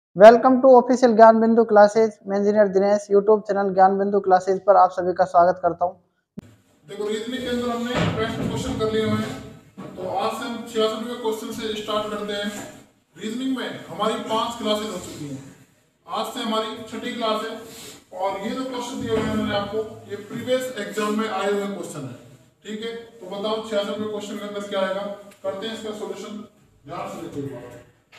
Welcome to official ज्ञान बिंदु classes. मैं इंजीनियर दिनेश यूट्यूब चैनल ज्ञान बिंदु क्लासेज पर आप सभी का स्वागत करता हूं। देखो रीजनिंग के अंदर हमने 65 क्वेश्चन कर लिए हुए हैं। तो आज से हम 66वें क्वेश्चन से स्टार्ट करते हैं। रीजनिंग में हमारी 5 क्लासेस हो चुकी हैं। आज से हमारी छठी क्लास है। और ये जो क्वेश्चन दिए हुए हैं मैंने आपको, ये प्रीवियस एग्जाम में आए हुए क्वेश्चन है। ठीक है, तो बताओ 66वें क्वेश्चन के अंदर क्या आएगा। करते हैं इसका सोल्यूशन, ध्यान से देखिए।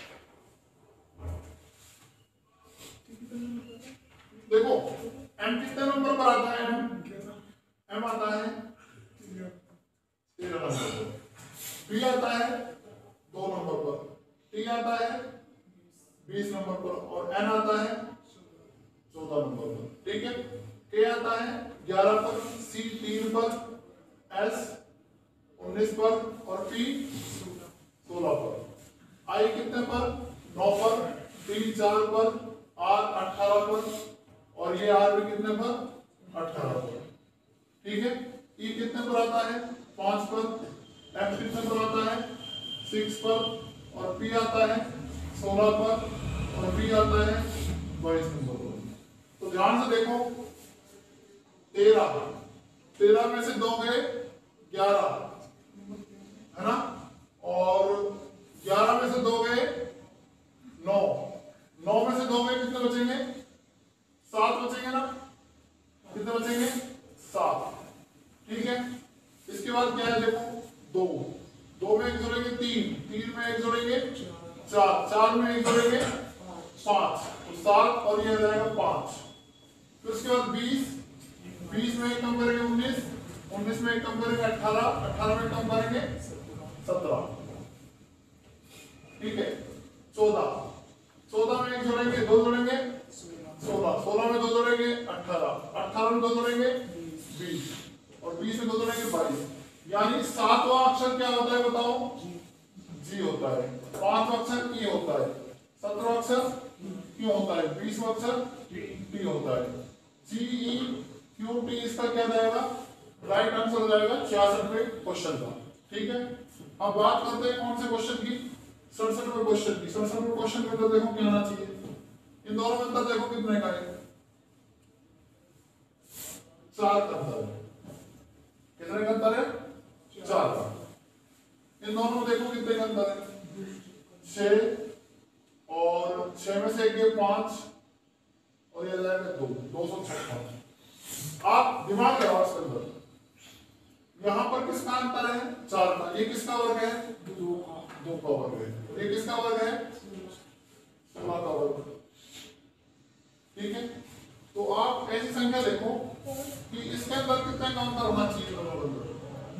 देखो एम कितने नंबर पर आता है? एम आता है 13 नंबर पर, बी आता है 2 नंबर पर, टी आता है 20 नंबर पर और एन आता है 14 नंबर पर। ठीक है, के आता है 11 पर, सी 3 पर, एस 19 पर और पी 16 पर। आई कितने पर? 9 पर, डी 4 पर, आर 18 पर और ये आर भी कितने पर? 18 पर। ठीक है, ई कितने पर आता है? 5 पर, एफ कितने पर आता है? 6 पर और पी आता है 16 पर और बी आता है 22 नंबर पर। तो ध्यान से देखो, 13 में से 2 गए 11, है ना, और 11 में से 2 गए 9, 9 में से 2 गए कितने बचेंगे? 7 बचेंगे ना। कितने बचेंगे? 7। ठीक है, इसके बाद क्या है देखो, 2 में 1 जोड़ेंगे 3, 3 में 1 जोड़ेंगे 4, 4 में 1 जोड़ेंगे 5, तो 7 और ये रहेगा 5। फिर उसके बाद 20 में 1 कम करेंगे 19 में 1 कम करेंगे 18 में 1 कम करेंगे 17। ठीक है, 14 में 1 जोड़ेंगे 2 जोड़ेंगे 16 में 2 जोड़ेंगे 18 में 2 जोड़ेंगे 20 और 20 में 2 जोड़ेंगे 22। यानी 7वां अक्षर क्या होता है बताओ? जी होता है। 5वां अक्षर ई होता है। 17वां अक्षर क्यों होता है? 20वां अक्षर टी होता है। जी ई क्यू टी, इसका क्या जाएगा? राइट आंसर हो जाएगा 66वें क्वेश्चन का। ठीक है, अब बात करते हैं कौन से क्वेश्चन की? 67वें क्वेश्चन की। 67वें क्वेश्चन में तो देखो क्या आना चाहिए। इन दोनों में अंतर देखो कितने का है? 4 का अंतर है। कितने का अंतर है? 4 का। इन दोनों में देखो कितने का अंतर है? 6 और 6 में से एक 5 और ये जाएगा 256। आप दिमाग लगाओ इसके अंदर, यहां पर किसका अंतर है? 4 का। ये किसका वर्ग है? 2 का वर्ग है। ये किसका वर्ग है? 16 का वर्ग। ठीक है, तो आप ऐसी संख्या देखो कि इसके अंदर कितने का अंतर होना चाहिए दोनों के अंदर।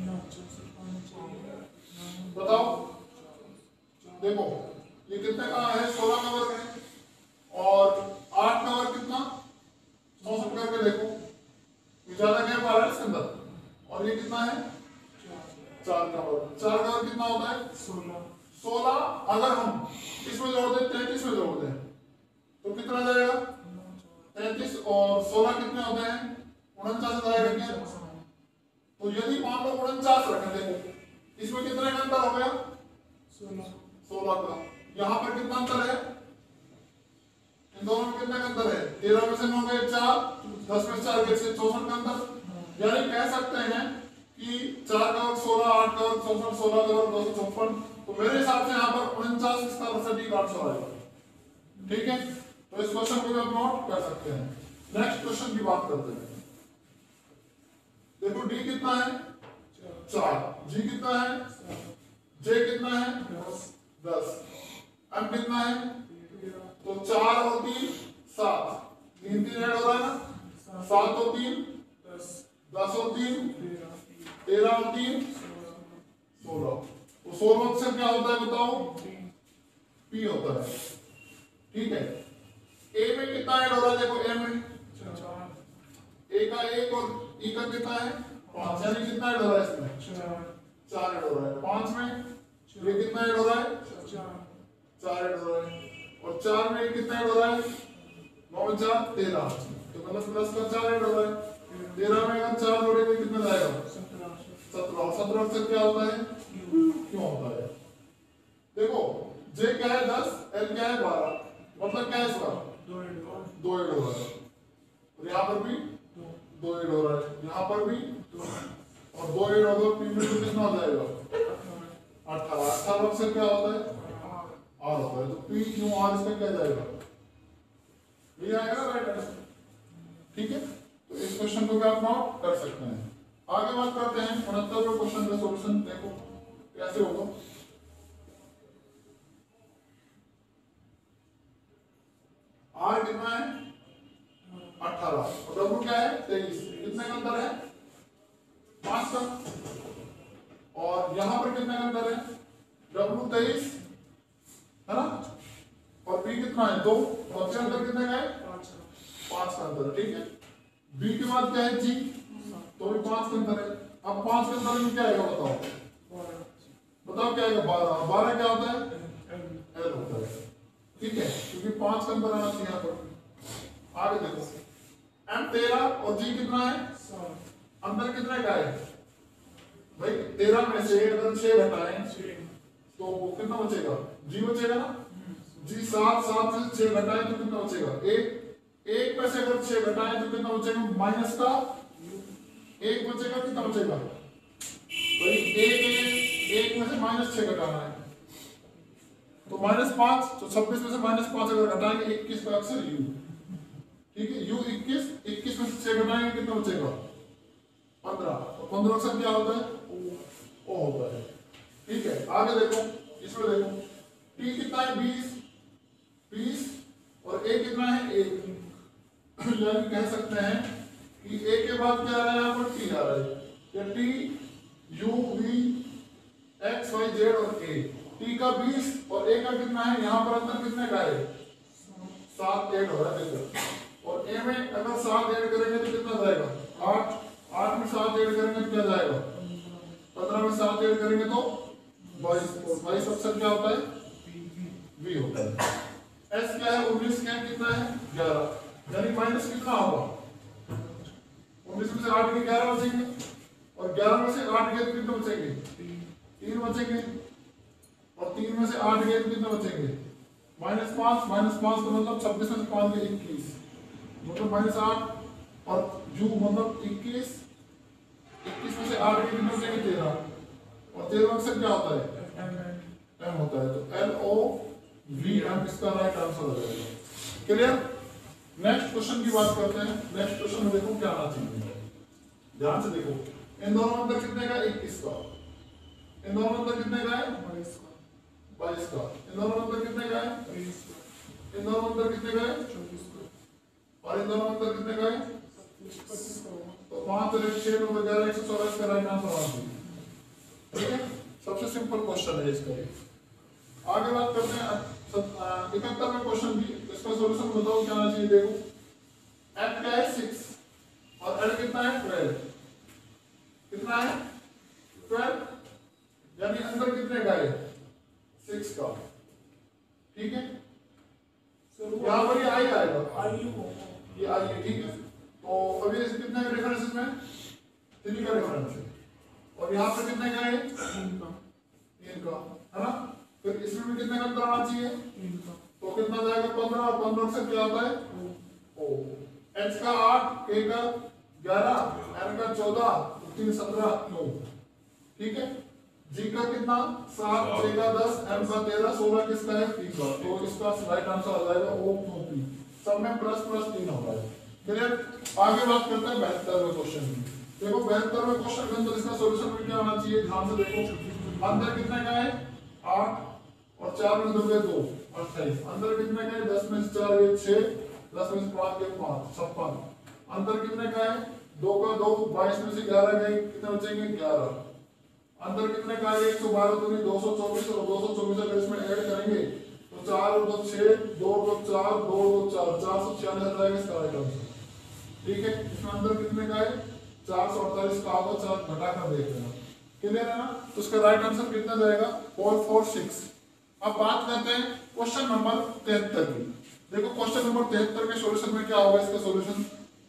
बताओ, देखो ये कितने का है? 16 का वर्ग है और 8 का वर्ग कितना? 64 करके देखो, ये ज्यादा गैप आ रहा है इसके अंदर। और ये कितना है? 4 का वर्ग। 4 का वर्ग कितना होता है? 16। अगर हम इसमें जोड़ दें 33 में जोड़ दें तो कितना जाएगा? 33 और 16 कितने होते हैं? 49 जाएगा क्या? तो यदि मान लो 49 रखें, देखो इसमें कितने का अंतर हो गया? 16 का। यहाँ पर कितना अंतर है? इन दोनों में कितने का अंतर है? 13 में से 9 गए 4, 10 में से 4 गए 64 का अंतर। यानी कह सकते हैं कि 4 का वर्ग 16, 8 का वर्ग 64, 16 का वर्ग 256। तो मेरे हिसाब से यहाँ पर 49 इसका सटीक आंसर आएगा। ठीक है, तो इस क्वेश्चन को भी आप नोट कर सकते हैं। नेक्स्ट क्वेश्चन की बात करते हैं। देखो डी कितना है? 4। जी कितना है? जे कितना है? 10। एम कितना है? तो 4 और 3 7, 3 3 ऐड हो रहा है ना। 7 और 3 10 और 3 13 और 3 16। तो 16 अक्षर क्या होता है बताओ? पी होता है। ठीक है, ए में कितना ऐड हो रहा है? देखो ए में ए का 1 और ई का कितना है? 5, यानी कितना ऐड हो रहा है इसमें? 4 ऐड हो रहा है। 5 में ये कितना ऐड हो रहा है? 4 ऐड हो रहा है। और 4 में ये कितना ऐड हो रहा है? 9 में 4 13, तो मतलब प्लस का 4 ऐड हो रहा है। 13 में अगर 4 जोड़ेंगे कितना जाएगा? 17। 17 से क्या होता है? क्यों होता है? देखो जे क्या है 10, एल क्या है 12 मतलब क्या है इसका? 2 ऐड हो रहा है, और यहाँ पर भी 2 ऐड हो रहा है, यहाँ पर भी, और 2 ऐड होगा पी में तो कितना हो जाएगा? 18। 18 से क्या होता है? आर होता है, तो पी क्यू आर इसका क्या जाएगा? ये आएगा राइट आंसर। ठीक है, तो इस क्वेश्चन को भी आप नोट कर सकते हैं। आगे बात करते हैं 69वें क्वेश्चन का सॉल्यूशन। देखो कैसे होगा। आर कितना है? 18, और डब्ल्यू क्या है? 23। कितने का अंतर है? 5 का। और यहां पर कितने का अंतर है? डब्ल्यू 23 है ना, और बी कितना है? 2। और अंतर कितने का है? 5 का अंतर है। ठीक है, बी के बाद क्या है? जी, तो भी 5 का अंतर है। अब 5 के अंतर में क्या आएगा बताओ? बताओ क्या आएगा? 12। 12 क्या होता है? एल होता है। ठीक है, क्योंकि 5 का अंतर आना चाहिए यहाँ पर। आगे देखो, एम 13 और जी कितना है? अंतर कितने का है भाई? 13 में से अगर 6 घटाएं तो कितना बचेगा? जी बचेगा ना। जी 7 से 6 घटाएं तो कितना बचेगा? 1 में से अगर 6 घटाएं तो कितना बचेगा? माइनस का 1 बचेगा। कितना बचेगा भाई? 1 में से -6 घटाना है तो -5, तो 26 में से -5 अगर घटाएंगे 21 का अक्षर यू। ठीक है, यू 21 में से 6 घटाएंगे कितना बचेगा? 15। तो 15 अक्षर क्या होता है? ओ होता है। ठीक है, आगे देखो, इसमें देखो टी कितना है? 20, और ए कितना है? 1। यानी कह सकते हैं कि ए के बाद क्या आ रहा है? यहाँ पर टी आ रहा है, या T U V X Y Z और ए। टी का 20 और ए का कितना है? यहाँ पर अंतर कितने का है? 7 ऐड हो रहा है देखो, और ए में अगर 7 ऐड करेंगे तो कितना जाएगा? 8। 8 में 7 ऐड करेंगे तो क्या जाएगा? 15 में 7 ऐड करेंगे तो 22। और 22 अक्षर क्या होता है? वी होता है। एस क्या है? 19 क्या कितना है? 11। यानी माइनस कितना होगा? 19 में से 8 के 11 बचेंगे, और 11 में से 8 गए तो कितने बचेंगे? 3 बचेंगे, और 3 में से 8 गए तो कितने बचेंगे? -5। -5 का मतलब 26 में से 5 गए 21, मतलब -8, और यू मतलब 21 में से 8 गए कितने बचेंगे? 13, और 13 अक्षर क्या होता है? एम होता है। तो LOVM इसका राइट आंसर हो जाएगा। क्लियर? नेक्स्ट क्वेश्चन की बात करते हैं। नेक्स्ट क्वेश्चन में देखो क्या आना चाहिए, ध्यान से देखो। इन दोनों अंतर कितने का? 21 का। इन दोनों अंतर कितने का है? 22 का। इन दोनों अंतर कितने का है? 23 का। इन दोनों अंतर कितने का है? 24 का। और इन दोनों अंतर कितने का है? 25 का। तो 5 और 1 6 में 11 124 का राइट आंसर आना चाहिए। ठीक है, सबसे सिंपल क्वेश्चन है इसका। आगे बात करते हैं 71वें क्वेश्चन की। इसका सॉल्यूशन बताओ क्या आना चाहिए। देखो एफ क्या है? 6, और एल कितना है? 12। कितना है? 12, यानी अंदर कितने का है? 6 का। ठीक है, यहाँ पर ये आई आएगा, ये आई है। ठीक है, तो अभी कितने का डिफरेंस इसमें? 3 का डिफरेंस है, और यहाँ पर कितने का है? 3 का, है ना। फिर इसमें भी कितने का अंतर आना चाहिए? 3 का। तो कितना जाएगा? 15, और 15 से क्या आता है? ओ। एच का 8, ए का 11, एन का 14, 3 17 9। ठीक है, जी का कितना? 7, ए का 10, एम का 13, 16 किसका है? पी का। तो इसका राइट आंसर आ जाएगा ओ क्यू पी। सब में प्लस 3 होगा। क्लियर? आगे बात करते हैं 72वें क्वेश्चन की। देखो 72वें क्वेश्चन के अंदर इसका सॉल्यूशन में क्या आना चाहिए? ध्यान से देखो। अंदर कितने का है? 8, और 4 में 2 2 28। अंदर कितने का है? 10 में से 4 गए 6, 10 में से 5 गए 5 56। अंदर कितने का है? 2 का 2, 22 में से 11 गए कितने बचेंगे? 11। अंदर कितने का है? 112 तो नहीं 224, और 224 अगर इसमें ऐड करेंगे तो 4 और 2 6, 2 2 4, 2 2 4, 446 आ जाएगा इसका राइट आंसर। ठीक है, इसमें अंदर कितने का है? 448 का होगा, 4 घटा कर देख लेना। क्लियर है ना। तो इसका राइट आंसर कितना जाएगा? 446। अब बात करते हैं क्वेश्चन नंबर 73 की। देखो क्वेश्चन नंबर 73 के सॉल्यूशन में क्या होगा? इसका सॉल्यूशन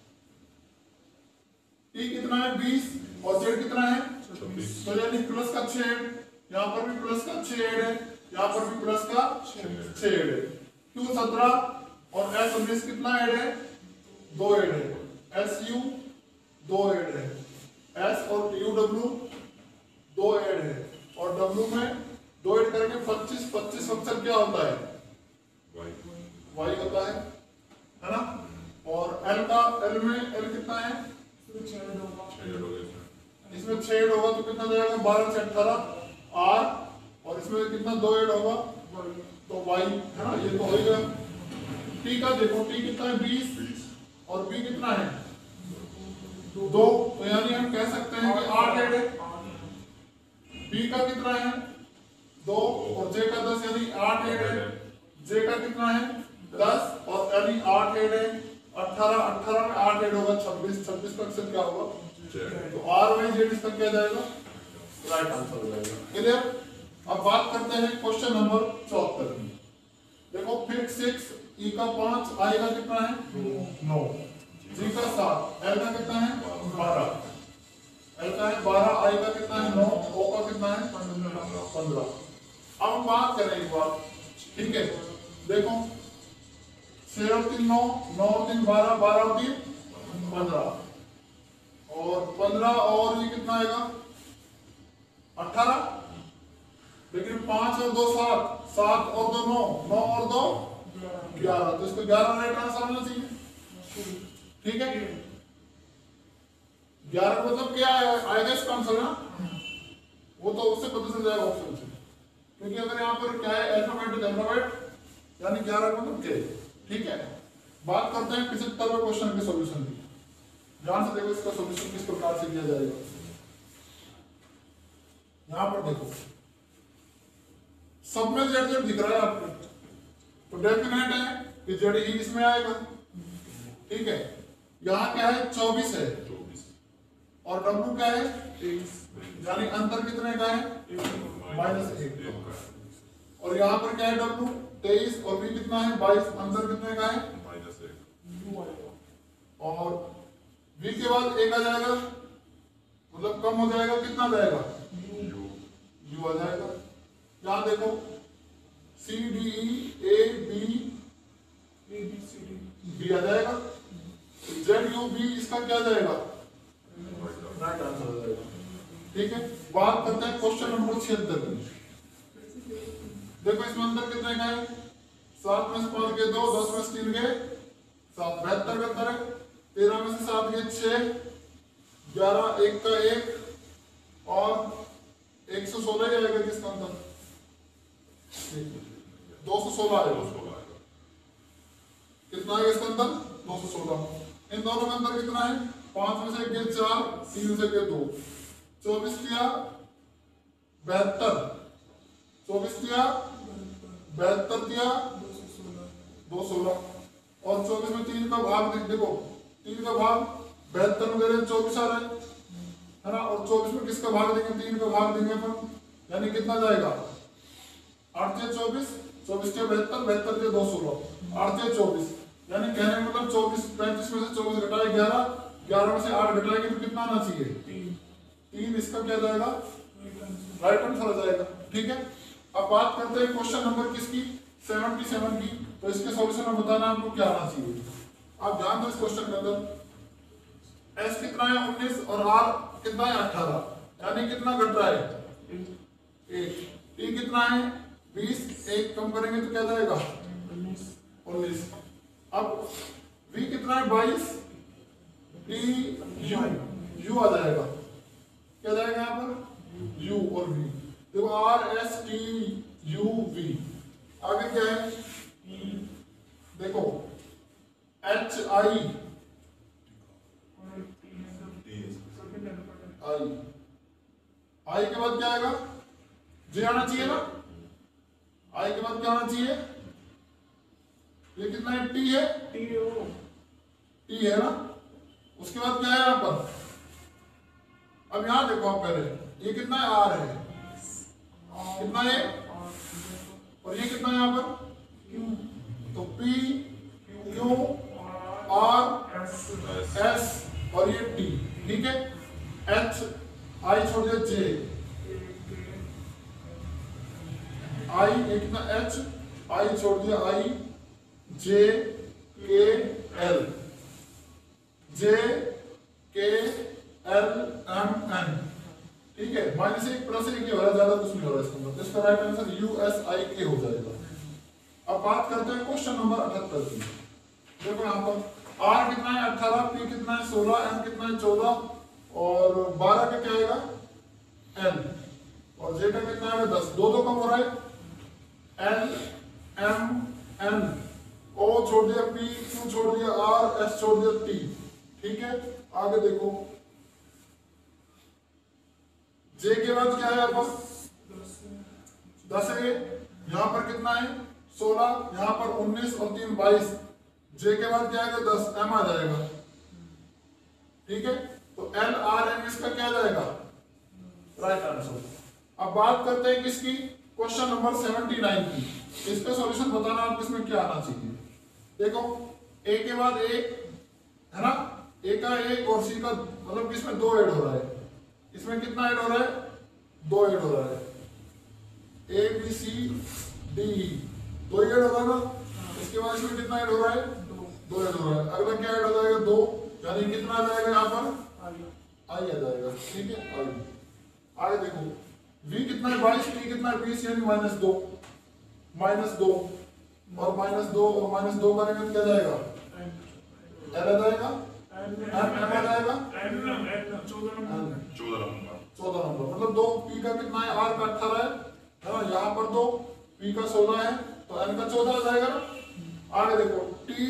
टी कितना है? 20, और जेड कितना है? 26। तो यानी प्लस का 6, यहाँ पर भी प्लस का 6 है, यहाँ पर भी प्लस का 6 है। Q 17 और S 19 कितना ऐड है? 2 ऐड है। SU 2 ऐड है। S और UW 2 ऐड है और W में 2 ऐड करके 25 अक्षर क्या होता है? Y होता है ना? और L में L कितना है? इसमें 6 ऐड होगा तो कितना जाएगा? 12 से 18 R और इसमें कितना 2 ऐड होगा तो Y है ना? ये तो हो गया। T का देखो, T कितना है? 20 और B कितना है? 2। तो यानी हम कह सकते हैं कि 8 ऐड है। B का कितना है? 2 और J का 10 यानी 8 ऐड है। J का कितना है? 10 और यानी 8 ऐड है। 18 में 8 ऐड होगा 26 का अक्षर क्या होगा? तो R में Z इसका क्या जाएगा? राइट आंसर हो जाएगा। क्लियर? अब बात करते हैं क्वेश्चन नंबर 74 की। देखो फिक्स 6 E का 5 I का कितना है? 9 G का 7 L का कितना है? 12 L का है 12 I का कितना है? 9 O का कितना है? 15। अब हम बात करें एक बार, ठीक है? देखो 6 और 3 9, 9 और 3 12, 12 और 3 15 और 15 और ये कितना आएगा? 18। लेकिन 5 और 2 7, 7 और 2 9, 9 और 2 11। तो इसको 11 राइट आंसर होना चाहिए। ठीक है? 11 मतलब क्या आएगा इसका आंसर ना? वो तो उससे पता चल जाएगा ऑप्शन से, क्योंकि अगर यहाँ पर क्या है अल्फाबेट यानी 11 मतलब क्या? ठीक है? बात करते हैं 75वें क्वेश्चन के सॉल्यूशन की। ध्यान से देखो इसका सॉल्यूशन किस प्रकार से किया जाएगा। यहां पर देखो सब में जेड दिख रहा है आपको, तो डेफिनेट है कि जेड ही इसमें आएगा। ठीक है? यहां क्या है? 24 है और डब्ल्यू क्या है? 23। यानी अंतर कितने का है? -1। और यहां पर क्या है? डब्ल्यू 23 और बी कितना है? 22। अंतर कितने का है? -1। और बी के बाद एक आ जाएगा, मतलब कम हो जाएगा, कितना जाएगा? यू आ जाएगा। यहां देखो C D E A B B आ जाएगा। जेड यू बी इसका क्या जाएगा? राइट आंसर हो जाएगा। ठीक है? बात करते हैं क्वेश्चन नंबर 76 में। देखो इसमें अंदर कितने का है? 7 में से 5 गए 2, 10 में से 3 गए 7, 72 का अंतर है। 13 में से 7 गए 6, 11 1 का 1 और 116 ही आएगा किसका अंतर? 216 आएगा। कितना आएगा इसका अंतर? 216। इन दोनों का अंतर कितना है? 5 में से 1 गए 4, 3 में से गए 2, 24 किया 72, 24 किया 72 किया 216 और 24 में 3 का भाग देखो, 3 का भाग 72 में दे रहे 24 आ रहा है ना? और 24 में किसका भाग देंगे? 3 का भाग देंगे अपन, यानी कितना जाएगा? 8 से 24, 24 के 72, 72 के 216, 8 से 24, यानी कहने का मतलब 24 35 में से 24 घटाए 11, 11 में से 8 घटाएंगे तो कितना आना चाहिए? 3। इसका क्या जाएगा? राइट आंसर आ जाएगा। ठीक है? अब बात करते हैं क्वेश्चन नंबर किसकी? 77 की। तो इसके सॉल्यूशन में बताना आपको क्या आना चाहिए। आप ध्यान दो इस क्वेश्चन के अंदर एस कितना है? 19 और आर कितना है? 18, यानी कितना घट रहा है? 1। टी कितना है? 20, 1 कम करेंगे तो क्या जाएगा? 19। अब वी कितना है? 22, टी यू आ जाएगा। क्या जाएगा यहाँ पर? यू और वी। देखो R S T U V. आगे क्या है? देखो एच आई आई के बाद क्या आएगा? जे आना चाहिए ना? आई के बाद क्या आना चाहिए? ये कितना है? टी है, टी है ना? उसके बाद क्या है यहाँ पर? अब यहां देखो आप पहले ये कितना है? आर है। कितना है? और ये कितना है यहाँ पर? तो पी क्यू आर एस और ये टी। ठीक है? एच आई छोड़ दिया जे, आई ये कितना? एच आई छोड़ दिया आई जे के एल, जे के एल एम एन, ठीक है। -1 + 1 हो रहा है, ज्यादा कुछ नहीं हो रहा है इसके अंदर। इसका राइट आंसर USIK हो जाएगा। अब बात करते हैं क्वेश्चन नंबर 78 की। देखो यहाँ पर R कितना है 18, P कितना है 16, M कितना है 14 और 12 का क्या आएगा L, और J का कितना है 10। दो कम हो रहा है, L M N, O छोड़ दिया, P Q छोड़ दिया, R S छोड़ दिया, T, ठीक है। आगे देखो J के बाद क्या है आपका 10 है, यहाँ पर कितना है 16, यहाँ पर 19 और 3 22। J के बाद क्या आएगा 10, M आ जाएगा, ठीक है। तो L R M इसका क्या जाएगा राइट आंसर। अब बात करते हैं किसकी, क्वेश्चन नंबर 79 की। इसका सॉल्यूशन बताना आप इसमें क्या आना चाहिए। देखो A के बाद A है ना, A का 1 और C का मतलब इसमें 2 ऐड हो रहा है, इसमें कितना ऐड हो रहा है 2 ऐड हो रहा है, A B C D E 2 add हो रहा है ना। इसके बाद इसमें कितना ऐड हो रहा है 2 ऐड हो रहा है। अगला क्या ऐड हो जाएगा 2, यानी कितना आ जाएगा यहाँ पर I आ जाएगा, ठीक है। आगे देखो V कितना है 22, T कितना है 20, यानी -2 और -2 और -2 करेंगे तो क्या जाएगा L आ जाएगा, M आ जाएगा 14 नंबर, मतलब 2 P का कितना है R का 18 है ना, यहाँ पर 2 P का 16 है तो M का 14 आ जाएगा ना। आगे देखो T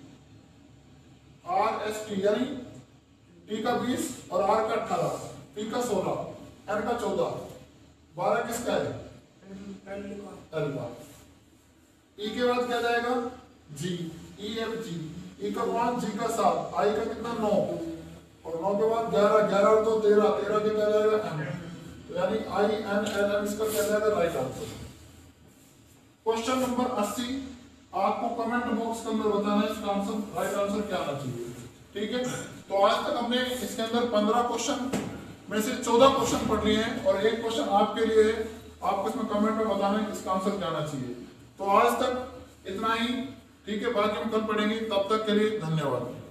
R S T, यानी T का 20 और R का 18, P का 16, N का 14, 12 किसका है L का। E के बाद क्या जाएगा G, E F G, E का 5, G का 7, I का कितना 9 और 9 के बाद 11, 11 और 2 13, 13 के क्या जाएगा M, तो यानी I N L M इसका क्या जाएगा राइट आंसर। क्वेश्चन नंबर 80, आपको कमेंट बॉक्स के अंदर बताना है इसका आंसर राइट आंसर क्या आना चाहिए, ठीक है। तो आज तक हमने इसके अंदर 15 क्वेश्चन में से 14 क्वेश्चन पढ़ लिए हैं और एक क्वेश्चन आपके लिए है, आपको इसमें कमेंट में बताना है इसका आंसर क्या आना चाहिए। तो आज तक इतना ही, ठीक है, बाकी हम कल पढ़ेंगे, तब तक के लिए धन्यवाद।